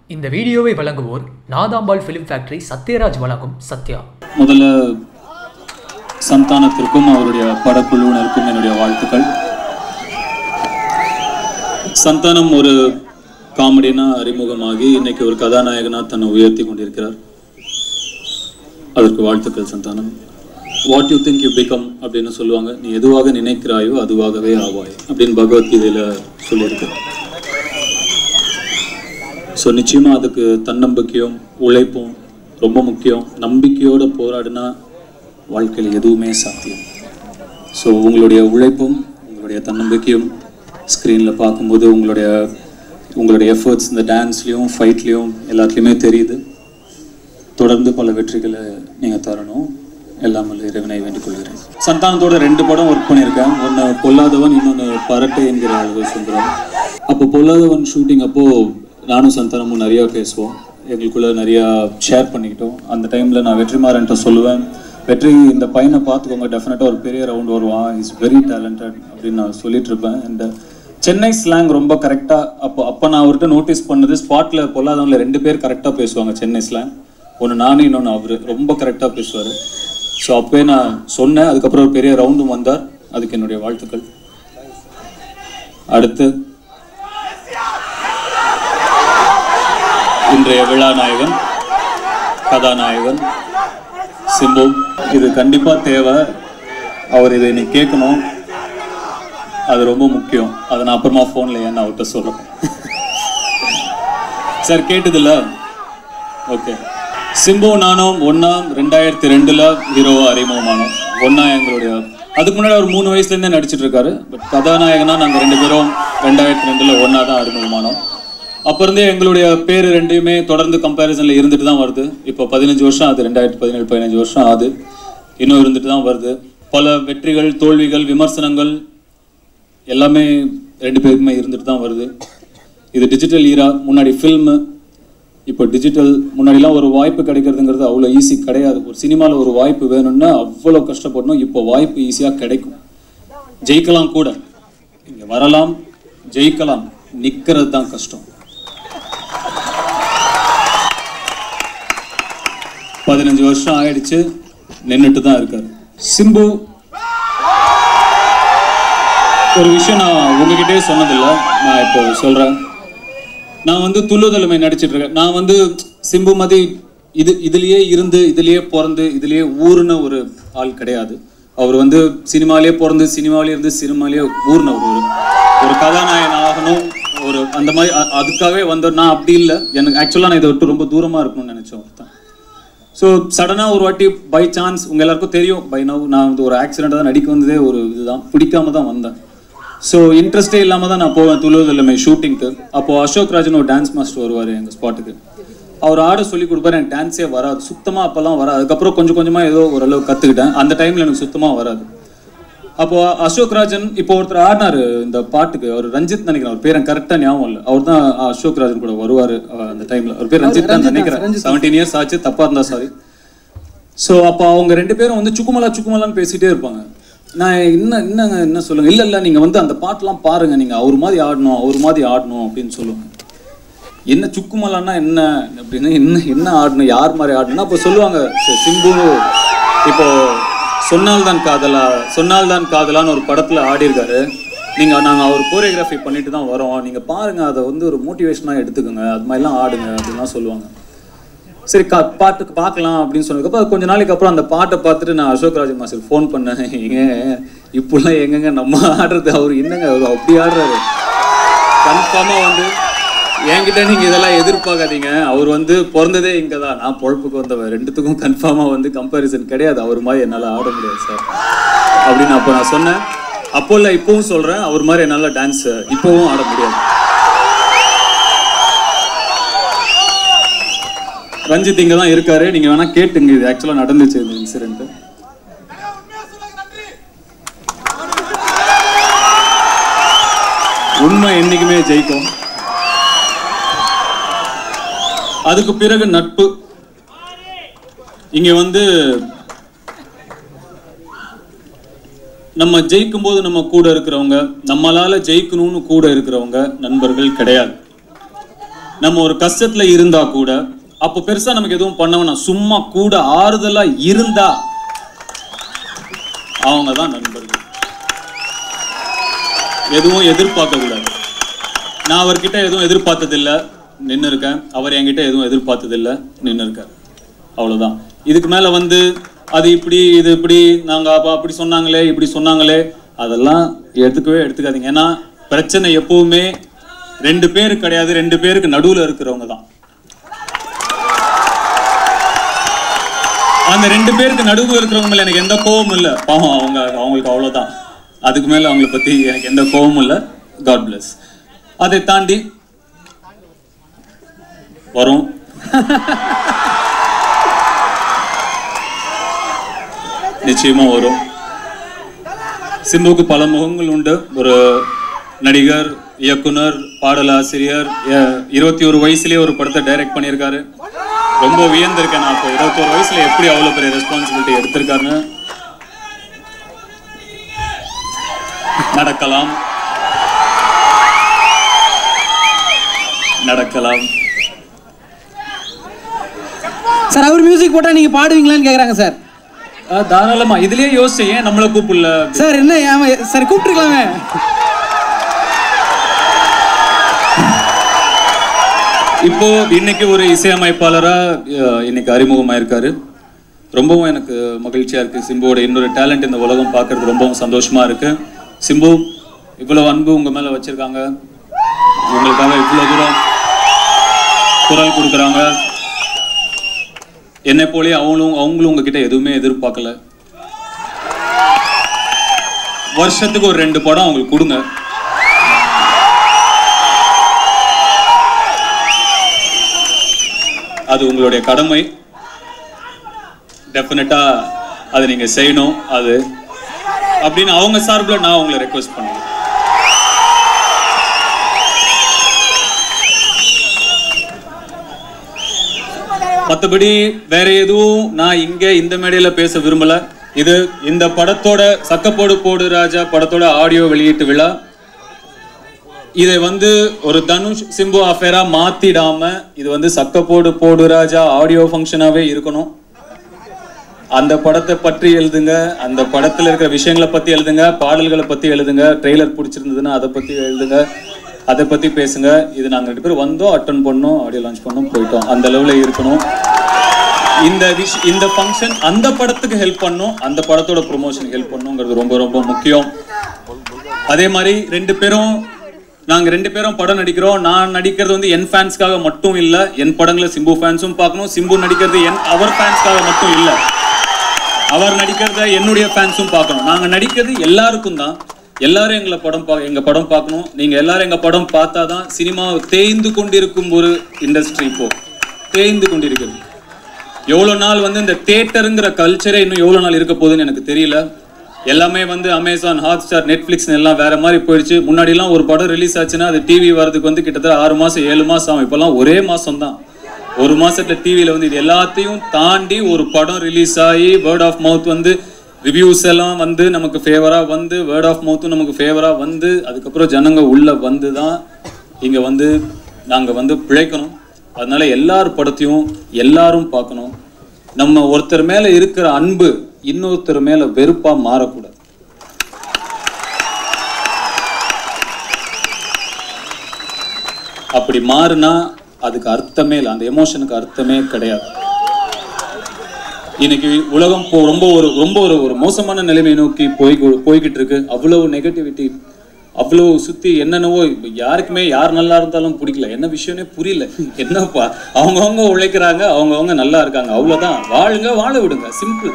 இந்த வீடியோவை வழங்குவோர் நாதாம்பாள் ஃபிலிம் ஃபேக்டரி சத்யராஜ் வழங்கும் சத்யா. முதல்ல சந்தானத்திற்கும் அவருடைய படக்குழுவினருக்கும் என்னுடைய வாழ்த்துக்கள். சந்தானம் ஒரு காமெடினா அறிமுகமாகி இன்னைக்கு ஒரு கதாநாயகனா தன்னை உயர்த்தி கொண்டிருக்கிறார். அதற்கு வாழ்த்துக்கள் Santhanam. What you think you become அப்படின்னு சொல்லுவாங்க. நீ எதுவாக நினைக்கிறாயோ அதுவாகவே ஆவாய் அப்படின்னு பகவத்கீதையில சொல்லியிருக்கு. ஸோ நிச்சயமாக அதுக்கு தன்னம்பிக்கையும் உழைப்பும் ரொம்ப முக்கியம். நம்பிக்கையோடு போராடினா வாழ்க்கையில் எதுவுமே சாத்தியம். ஸோ உங்களுடைய உழைப்பும் உங்களுடைய தன்னம்பிக்கையும் ஸ்க்ரீனில் பார்க்கும்போது உங்களுடைய எஃபர்ட்ஸ் இந்த டான்ஸ்லேயும் ஃபைட்லேயும் எல்லாத்துலேயுமே தெரியுது. தொடர்ந்து பல வெற்றிகளை நீங்கள் தரணும். எல்லாம் இறைவனை வேண்டிக் கொள்கிறேன். சந்தானத்தோட 2 படம் ஒர்க் பண்ணியிருக்கேன். ஒன்று பொல்லாதவன், இன்னொன்று பரட்டை என்கிற அழகு சுந்தரம். அப்போ பொல்லாதவன் ஷூட்டிங் அப்போது நானும் சந்தானமும் நிறையா பேசுவோம். எங்களுக்குள்ளே நிறையா ஷேர் பண்ணிக்கிட்டோம். அந்த டைமில் நான் வெற்றிமாறன்ட்ட சொல்லுவேன், வெற்றி இந்த பையனை பார்த்துக்கோங்க, டெஃபினட்டாக ஒரு பெரிய ரவுண்ட் வருவான், இஸ் வெரி டேலண்டட் அப்படின்னு நான் சொல்லிட்டு இருப்பேன். அண்ட் சென்னை ஸ்லாங் ரொம்ப கரெக்டாக அப்போ நான் அவர்கிட்ட நோட்டீஸ் பண்ணது, ஸ்பாட்டில் பொல்லாதவனில் 2 பேர் கரெக்டாக பேசுவாங்க சென்னை ஸ்லாங். ஒன்று நானும் இன்னொன்று அவர் ரொம்ப கரெக்டாக பேசுவார். ஸோ அப்போயே நான் சொன்னேன். அதுக்கப்புறம் ஒரு பெரிய ரவுண்டும் வந்தார். அதுக்கு என்னுடைய வாழ்த்துக்கள். அடுத்து இன்றைய விழா நாயகன், கதாநாயகன் சிம்பு. இது கண்டிப்பாக தேவை. அவர் இதை இன்னைக்கு கேட்கணும். அது ரொம்ப முக்கியம். அதை நான் அப்புறமா ஃபோனில் ஏன்னு அவர்கிட்ட சொல்கிறேன். சார் கேட்டதில்ல? ஓகே. சிம்பு நானும் ஒன்றா 2002 ஹீரோவாக அறிமுகமானோம். ஒன்றா எங்களுடைய அதுக்கு முன்னாடி அவர் 3 வயசுலேருந்தே நடிச்சிட்டு இருக்காரு. பட் கதாநாயகனாக நாங்கள் 2 பேரும் 2002 ஒன்றா தான் அறிமுகமானோம். அப்போ இருந்தே எங்களுடைய பேர் 2மே தொடர்ந்து கம்பேரிசனில் இருந்துட்டு தான் வருது. இப்போ 15 வருஷம் ஆகுது. 2017 15 வருஷம் ஆகுது. இன்னும் இருந்துட்டு தான் வருது. பல வெற்றிகள், தோல்விகள், விமர்சனங்கள் எல்லாமே 2 பேருக்குமே இருந்துட்டு தான் வருது. இது டிஜிட்டல் ஈரா. முன்னாடி ஃபில்மு, இப்போ டிஜிட்டல். முன்னாடிலாம் ஒரு வாய்ப்பு கிடைக்கிறதுங்கிறது அவ்வளோ ஈஸி கிடையாது. ஒரு சினிமாவில் ஒரு வாய்ப்பு வேணும்னா அவ்வளோ கஷ்டப்படணும். இப்போ வாய்ப்பு ஈஸியாக கிடைக்கும். ஜெயிக்கலாம் கூட. இங்கே வரலாம், ஜெயிக்கலாம். நிற்கிறது தான் கஷ்டம். 15 வருஷம் ஆயிடுச்சு, நின்றுட்டு தான் இருக்காரு சிம்பு. ஒரு விஷயம் நான் உங்ககிட்டே சொன்னதில்லை, நான் இப்போ சொல்கிறேன். நான் துள்ளுதலுமை நடிச்சிட்டு இருக்கேன். நான் சிம்பு மாதிரி இதுலேயே இருந்து, இதுலேயே பிறந்து, இதுலேயே ஊர்ன ஒரு ஆள் கிடையாது. அவர் சினிமாலேயே பிறந்து, சினிமாவிலே இருந்து, சினிமாலேயே ஊர்ன ஒரு கதாநாயகன் ஆகணும். ஒரு அந்த மாதிரி அதுக்காகவே நான் அப்படி இல்லை. எனக்கு ஆக்சுவலாக நான் இதை விட்டு ரொம்ப தூரமாக இருக்கணும்னு நினச்சேன் ஒருத்தன். ஸோ சடனாக ஒரு வாட்டி பை சான்ஸ், உங்கள் எல்லாருக்கும் தெரியும் பை நவ், நான் ஒரு ஆக்சிடெண்ட்டாக தான் நடிக்க வந்ததே ஒரு இதுதான், பிடிக்காம தான் வந்தேன். ஸோ இன்ட்ரெஸ்டே இல்லாமல் தான் நான் போவேன் துள்ளுதலுமை ஷூட்டிங்க்கு. அப்போது அசோக் ராஜன் ஒரு டான்ஸ் மாஸ்டர் வருவார் எங்கள் ஸ்பாட்டுக்கு. அவர் ஆட சொல்லி கொடுப்பாரு. எனக்கு டான்ஸே வராது சுத்தமாக. அப்போல்லாம் வராது. அதுக்கப்புறம் கொஞ்சம் கொஞ்சமாக ஏதோ ஓரளவு கற்றுக்கிட்டேன். அந்த டைமில் எனக்கு சுத்தமாக வராது. அப்போது அசோக் ராஜன் இப்போ ஒருத்தர் ஆடினார் இந்த பாட்டுக்கு. அவர் ரஞ்சித் நினைக்கிறேன். அவர் பேர் கரெக்டாக ஞாபகம் இல்லை. அவர் தான் அசோக் ராஜன் கூட வருவார் அந்த டைமில். அவர் பேர் ரஞ்சித் தான் நினைக்கிறேன். 17 இயர்ஸ் ஆச்சு, தப்பாக இருந்தால் சாரி. ஸோ அப்போ அவங்க 2 பேரும் சுக்குமலா சுக்குமலான்னு பேசிகிட்டே இருப்பாங்க. நான் என்ன சொல்லுங்க, இல்லை நீங்கள் அந்த பாட்டெலாம் பாருங்கள், நீங்கள் அவர் மாதிரி ஆடணும் அப்படின்னு சொல்லுவாங்க. என்ன சுக்குமலான்னா என்ன அப்படின்னு, என்ன ஆடணும், யார் மாதிரி ஆடணும்னா அப்போ சொல்லுவாங்க, சிம்பு இப்போ சொன்னால் தான் காதலான்னு ஒரு படத்தில் ஆடிருக்காரு. நாங்கள் அவர் கோரியோகிராஃபி பண்ணிட்டு தான் வரோம், நீங்கள் பாருங்கள், அதை ஒரு மோட்டிவேஷனாக எடுத்துக்கோங்க, அது மாதிரிலாம் ஆடுங்க அப்படின்லாம் சொல்லுவாங்க. சரி பாட்டுக்கு பார்க்கலாம் அப்படின்னு சொன்னதுக்கப்புறம் கொஞ்ச நாளைக்கு அப்புறம் அந்த பாட்டை பார்த்துட்டு நான் அசோக் ராஜ் மாஸ்டர் ஃபோன் பண்ணேன். இப்படிலாம் எங்கெங்க நம்ம ஆடுறது, அவர் என்னங்க அவர் அப்படி ஆடுறாரு, கன்ஃபார்மாக என்கிட்ட நீங்கள் இதெல்லாம் எதிர்பார்க்காதீங்க. அவர் பிறந்ததே இங்கே தான், நான் பொழப்புக்கு வந்தவன். 2த்துக்கும் கன்ஃபார்மாக கம்பேரிசன் கிடையாது. அவர் மாதிரி என்னால் ஆட முடியாது சார் அப்படின்னு அப்போ நான் சொன்னேன். அப்போ இல்லை, இப்போவும் சொல்கிறேன், அவர் மாதிரி என்னால் டான்ஸ் இப்போவும் ஆட முடியாது. ரஞ்சித் இங்கே தான் இருக்காரு, நீங்கள் வேணால் கேட்டுங்க. இது ஆக்சுவலாக நடந்துச்சு இந்த இன்சிடென்ட். உண்மை என்னைக்குமே ஜெயிக்கும். அதுக்கு பிறகு நட்பு. இங்க நம்ம ஜெயிக்கும் போது நம்ம கூட இருக்கிறவங்க, நம்மளால ஜெயிக்கணும்னு கூட இருக்கிறவங்க நண்பர்கள் கிடையாது. நம்ம ஒரு கஷ்டத்துல இருந்தா கூட அப்போ பெருசா நமக்கு எதுவும் பண்ணவனா சும்மா கூட ஆறுதலா இருந்தா அவங்க தான் நண்பர்கள். எதுவும் எதிர்பார்க்க கூடாது. நான் அவர்கிட்ட எதுவும் எதிர்பார்த்ததில்லை, நின்று இருக்கேன். அவர் என்கிட்ட எதுவும் எதிர்பார்த்ததில்லை, நின்று இருக்கார். அவ்வளவுதான். இதுக்கு மேல வந்து அது இப்படி இது இப்படி நாங்க அப்படி சொன்னாங்களே இப்படி சொன்னாங்களே அதெல்லாம் எடுத்துக்காதீங்க. ஏன்னா பிரச்சனை எப்பவுமே 2 பேரு கிடையாது, 2 பேருக்கு நடுவுல இருக்கிறவங்க தான். அந்த 2 பேருக்கு நடுவுல இருக்கிறவங்க மேல எனக்கு எந்த கோபமும் இல்லை. பாவம் அவங்களுக்கு அவ்வளவுதான். அதுக்கு மேல அவங்களை பத்தி எனக்கு எந்த கோபமும் இல்லை. God bless. அதை தாண்டி வரும். நிச்சயமா வரும். சிம்புக்கு பல முகங்கள் உண்டு. ஒரு நடிகர், இயக்குனர், பாடலாசிரியர். 21 வயசுலயே ஒரு படத்தை டைரக்ட் பண்ணியிருக்காரு. ரொம்ப வியந்திருக்கேன் நான். இப்போ 21 வயசுல எப்படி அவ்வளவு பெரிய ரெஸ்பான்சிபிலிட்டி எடுத்திருக்காருன்னு. நடக்கலாம் சார். அவர் மியூசிக் போட்டா நீங்க பாடுவீங்களான்னு கேக்குறாங்க சார். தாராளமா. இதுலயே யோசிச்சேன், ஏன் நம்மள கூப்பிடல சார்? என்ன சார் கூப்பிட்டுருக்கலாமே. இப்போ இன்னைக்கு ஒரு இசையமைப்பாளரா இன்னைக்கு அறிமுகமாயிருக்காரு. ரொம்பவும் எனக்கு மகிழ்ச்சியா இருக்கு. சிம்புவோட இன்னொரு டேலண்ட் இந்த உலகம் பார்க்கறது ரொம்பவும் சந்தோஷமா இருக்கு. சிம்பு, இவ்வளவு அன்பு உங்க மேல வச்சிருக்காங்க, உங்களுக்காக இவ்வளவு தூரம் குரல் கொடுக்குறாங்க. என்னை போலே அவங்களும் உங்ககிட்ட எதுவுமே எதிர்பார்க்கல. வருஷத்துக்கு ஒரு 2 படம் அவங்களுக்கு கொடுங்க. அது உங்களுடைய கடமை. டெஃபினட்டா அதை நீங்க செய்யணும். அது அப்படின்னு அவங்க சார்பில் நான் உங்களை ரெக்வெஸ்ட் பண்ணுவேன். மற்றபடி வேற எதுவும் நான் இங்க இந்த மேடையில பேச விரும்பல. இது இந்த படத்தோட சக்க போடு போடு ராஜா படத்தோட ஆடியோ வெளியீட்டு விழா. இதை வந்து ஒரு தனுஷ் சிம்பு அஃபேரா மாத்திடாம இது வந்து சக்க போடு போடு ராஜா ஆடியோ ஃபங்க்ஷனாவே இருக்கணும். அந்த படத்தை பற்றி எழுதுங்க, அந்த படத்துல இருக்கிற விஷயங்களை பத்தி எழுதுங்க, பாடல்களை பத்தி எழுதுங்க, ட்ரெய்லர் பிடிச்சிருந்ததுன்னா அதை பத்தி எழுதுங்க, அதை பத்தி பேசுங்க. இது நாங்க 2 பேரும் வந்தோம், அட்டன் பண்ணோம், ஆடியோ லான்ச் பண்ணோம், போயிட்டோம். அந்த லெவல்ல இருக்கணும். இந்த ஃபங்க்ஷன் அந்த படத்துக்கு ஹெல்ப் பண்ணும், அந்த படத்தோட ப்ரொமோஷன் ஹெல்ப் பண்ணுங்கிறது ரொம்ப ரொம்ப முக்கியம். அதே மாதிரி நாங்க 2 பேரும் படம் நடிக்கிறோம். நான் நடிக்கிறது வந்து என் ஃபேன்ஸ்க்காக மட்டும் இல்ல, என் படங்களை சிம்பு ஃபேன்ஸும் பார்க்கணும். சிம்பு நடிக்கிறது அவர் ஃபேன்ஸ்க்காக மட்டும் இல்ல, அவர் நடிக்கிறத என்னுடைய ஃபேன்ஸும் பார்க்கணும். நாங்க நடிக்கிறது எல்லாருக்கும் தான். எல்லாரும் எங்க படம் பார்க்கணும். நீங்க எல்லாரும் எங்க படம் பார்த்தாதான் சினிமா தேய்ந்து கொண்டிருக்கும் ஒரு இண்டஸ்ட்ரி இப்போ தேய்ந்து கொண்டிருக்கிறது. எவ்வளவு நாள் வந்து இந்த தியேட்டருங்கிற கல்ச்சரே இன்னும் எவ்வளவு நாள் இருக்க போகுதுன்னு எனக்கு தெரியல. எல்லாமே வந்து அமேசான், ஹாட்ஸ்டார், நெட்ஃபிளிக்ஸ் எல்லாம் வேற மாதிரி போயிடுச்சு. முன்னாடி எல்லாம் ஒரு படம் ரிலீஸ் ஆச்சுன்னா அது டிவி வரதுக்கு வந்து கிட்டத்தட்ட 6 மாசம் 7 மாசம் ஆகும். இப்பெல்லாம் ஒரே மாசம் தான். 1 மாசத்துல டிவியில வந்து இது எல்லாத்தையும் தாண்டி ஒரு படம் ரிலீஸ் ஆகி வேர்ட் ஆஃப் மவுத் வந்து ரிவ்யூஸ் எல்லாம் வந்து நமக்கு ஃபேவரா வந்து வேர்ட் ஆஃப் மவுத்தும் நமக்கு ஃபேவரா வந்து அதுக்கப்புறம் ஜனங்க உள்ள வந்து தான் இங்க வந்து நாங்க வந்து பிழைக்கணும். அதனால எல்லார் படத்தையும் எல்லாரும் பார்க்கணும். நம்ம ஒருத்தர் மேல இருக்கிற அன்பு இன்னொருத்தர் மேல வெறுப்பா மாறக்கூடாது. அப்படி மாறுனா அதுக்கு அர்த்தமே இல்லை, அந்த எமோஷனுக்கு அர்த்தமே கிடையாது. இன்னைக்கு உலகம் ரொம்ப ஒரு மோசமான நிலைமையை நோக்கி போய்கிட்டு இருக்கு. அவ்வளவு நெகட்டிவிட்டி, அவ்வளவு சுத்தி என்னென்னவோ. யாருக்குமே யார் நல்லா இருந்தாலும் பிடிக்கல. என்ன விஷயம்னே புரியல. என்னப்பா அவங்கவுங்க உழைக்கிறாங்க, அவங்கவுங்க நல்லா இருக்காங்க, அவ்வளவுதான். வாழுங்க, வாழ விடுங்க, சிம்பிள்.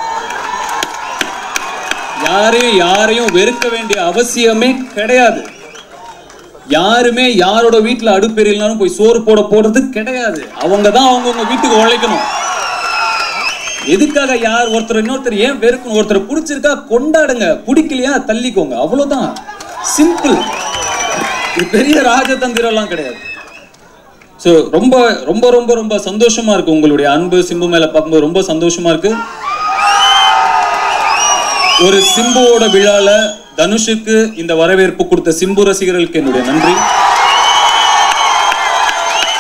யாரையும் வெறுக்க வேண்டிய அவசியமே கிடையாது. யாருமே யாரோட வீட்டுல அடுப்பெரியல்னாலும் போய் சோறு போடுறது கிடையாது. அவங்கதான் அவங்கவுங்க வீட்டுக்கு உழைக்கணும். எதுக்காக யார் ஒருத்தர் இன்னொருத்தர் ஏன் வெறுக்கணும்? ஒருத்தர் பிடிச்சிருக்கா கொண்டாடுங்க, பிடிக்கலையா தள்ளிக்கோங்க, அவ்வளவுதான், சிம்பிள். இது பெரிய ராஜதந்திரம் எல்லாம் கிடையாது. ஸோ ரொம்ப ரொம்ப ரொம்ப ரொம்ப சந்தோஷமா இருக்கு. உங்களுடைய அன்பு சிம்பு மேல பார்க்கும்போது ரொம்ப சந்தோஷமா இருக்கு. ஒரு சிம்புவோட விழால தனுஷுக்கு இந்த வரவேற்பு கொடுத்த சிம்பு ரசிகர்களுக்கு என்னுடைய நன்றி.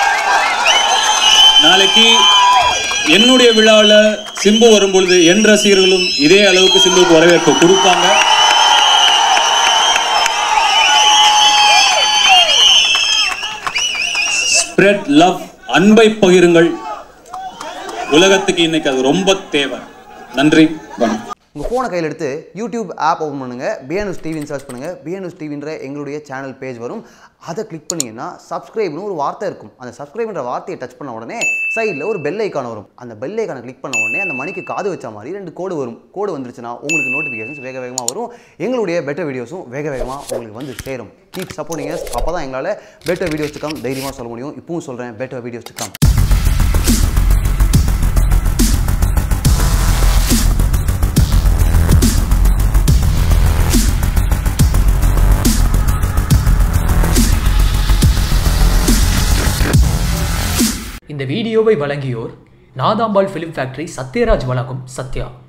நாளைக்கு என்னுடைய விழாவில் சிம்பு வரும்பொழுது என் ரசிகர்களும் இதே அளவுக்கு சிம்புக்கு வரவேற்பு கொடுப்பாங்க. ஸ்ப்ரெட் லவ், அன்பை பகிருங்கள். உலகத்துக்கு இன்னைக்கு அது ரொம்ப தேவை. நன்றி, வணக்கம். உங்கள் ஃபோனை கையில் எடுத்து யூடியூப் ஆப் ஓப்பன் பண்ணுங்கள், பிஎன்எஸ் டிவின்னு சர்ச் பண்ணுங்கள். பிஎன்எஸ் டிவின்ற எங்களுடைய சேனல் பேஜ் வரும். அதை கிளிக் பண்ணிங்கன்னா சப்ஸ்கிரைப்னு ஒரு வார்த்தை இருக்கும். அந்த சப்ஸ்கிரைப்ன்ற வார்த்தையை டச் பண்ண உடனே சைடில் ஒரு பெல் ஐக்கான் வரும். அந்த பெல் ஐக்கானை கிளிக் பண்ண உடனே அந்த மணிக்கு காது வச்ச மாதிரி 2 கோடு வரும். கோடு வந்துருச்சுன்னா உங்களுக்கு நோட்டிஃபிகேஷன்ஸ் வேக வேகமாக வரும். எங்களுடைய பெட்டர் வீடியோஸும் வேக வேகமாக உங்களுக்கு வந்து சேரும். Keep supporting us. அப்போ தான் எங்களால் பெட்டர் வீடியோஸ் கம் தைரியமாக சொல்ல முடியும். இப்பவும் சொல்கிறேன், பெட்டர் வீடியோஸ் கம். இந்த வீடியோவை வழங்கியோர் நாதாம்பாள் ஃபிலிம் ஃபேக்டரி, சத்யராஜ் வழங்கும் சத்யா.